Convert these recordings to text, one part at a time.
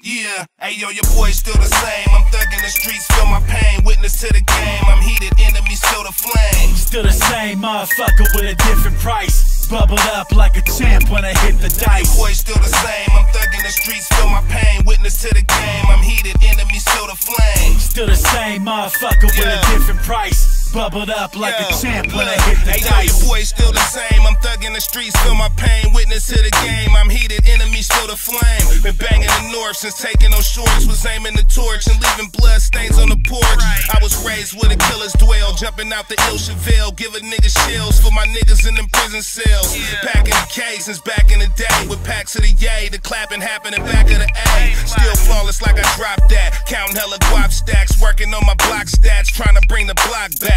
Yeah, hey yo, your boy still the same. I'm thugging the streets, feel my pain. Witness to the game, I'm heated, enemies feel the flame. Still the same motherfucker with a different price. Bubbled up like a champ when I hit the dice. Your boy still the same. I'm thugging the streets, feel my pain. Witness to the game, I'm heated, enemies feel the flame. Still the same motherfucker with a different price. Bubbled up like a champ when I hit the dice. Your boy still the same. I'm thugging the streets, feel my pain. Witness to the game, I'm heated, enemies feel the flame. Been banging the north since taking those shorts. Was aiming the torch and leaving blood stains on the porch. I was raised where the killers dwell, jumping out the ill Chevelle, giving niggas chills for my niggas in them prison cells. Back in the K since back in the day, with packs of the yay, the clapping happening back of the A. Still flawless like I dropped that, counting hella guap stacks, working on my block stats, trying to bring the block back.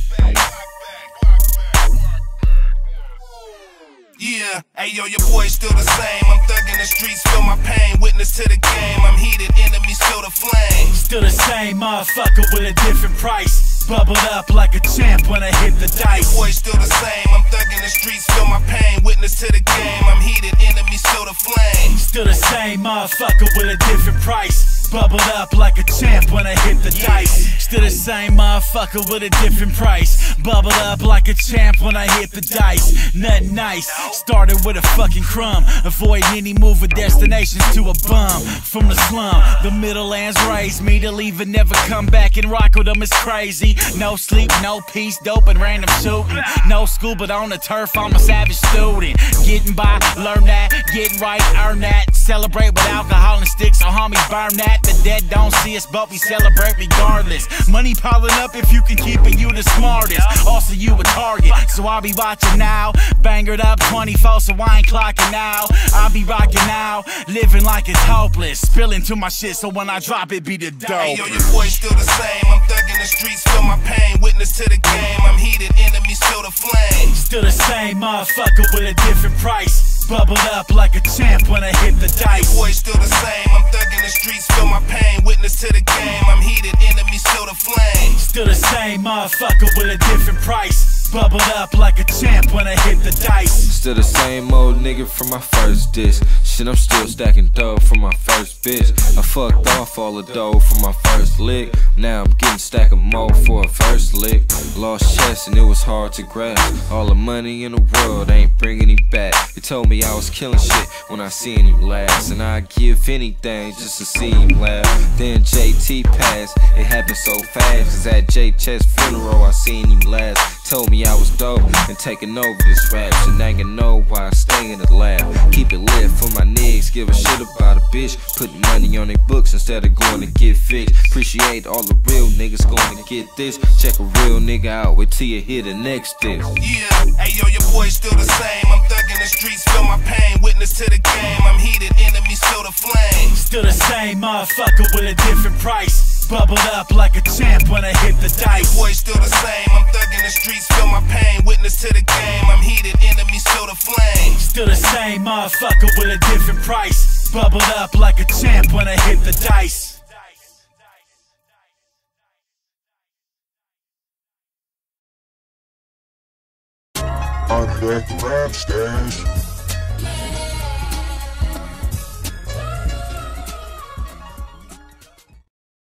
Yeah, hey yo, your boy still the same. I'm thugging the streets, feel my pain. Witness to the game, I'm heated, enemies feel the flame. Still the same motherfucker with a different price. Bubbled up like a champ when I hit the dice. Your boy still the same. I'm thugging the streets, feel my pain. Witness to the game, I'm heated, enemies feel the flame. Still the same motherfucker with a different price. Bubbled up like a champ when I hit the dice. Still the same motherfucker with a different price. Bubbled up like a champ when I hit the dice. Nothing nice, started with a fucking crumb. Avoiding any move with destinations to a bum. From the slum, the middle lands raised me to leave and never come back and rock with them is crazy. No sleep, no peace, dope and random shooting. No school but on the turf, I'm a savage student. Getting by, learn that, getting right, earn that. Celebrate with alcohol and sticks, so homies burn that. The dead don't see us, but we celebrate regardless. Money piling up if you can keep it, you the smartest. Also you a target, so I'll be watching now. Bangered up 24, so I ain't clocking now. I'll be rocking now, living like it's hopeless. Spilling to my shit, so when I drop it, be the dope. Hey yo, your boy still the same. I'm thugging the streets, feel my pain. Witness to the game, I'm heated, enemies feel the flame. Still the same motherfucker with a different price. Bubbled up like a champ when I hit the dice. Your boy still the same. I'm thugging the streets, feel my pain. Witness to the game, I'm heated, enemies feel the flame. Still the same motherfucker with a different price. Bubbled up like a champ when I hit the dice. Still the same old nigga from my first diss. Shit, I'm still stacking dough from my first bitch. I fucked off all the dough from my first lick. Now I'm getting stack of more for a first lick. Lost chest and it was hard to grasp. All the money in the world ain't bringing him back. He told me I was killing shit when I seen him last, and I'd give anything just to see him laugh. Then JT passed, it happened so fast, cause at J Chess funeral I seen him last. Told me I was dope and taking over this rap. And I can know why I stay in the lab. Keep it lit for my niggas, give a shit about a bitch. Putting money on their books instead of going to get fixed. Appreciate all the real niggas going to get this. Check a real nigga out, wait till you hear the next diss. Yeah, hey yo, your boy still the same. I'm thugging the streets, feel my pain. Witness to the game, I'm heated, enemies feel the flame. Still the same motherfucker with a different price. Bubbled up like a champ when I hit the dice. Your boy still the same. I'm thugging the streets, feel my pain. Witness to the game, I'm heated, enemies feel the flame. Still the same motherfucker with a different price. Bubbled up like a champ when I hit the dice. I'm back to Rap Stash.